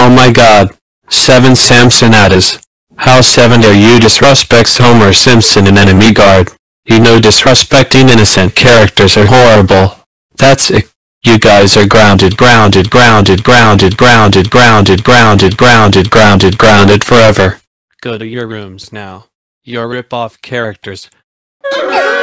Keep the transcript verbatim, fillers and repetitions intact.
Oh my god. Seven Samsonadzes. How seven dare you disrespect Homer Simpson and enemy guard? You know disrespecting innocent characters are horrible. That's it. You guys are grounded, grounded, grounded, grounded, grounded, grounded, grounded, grounded, grounded, grounded forever. Go to your rooms now. You're rip-off characters.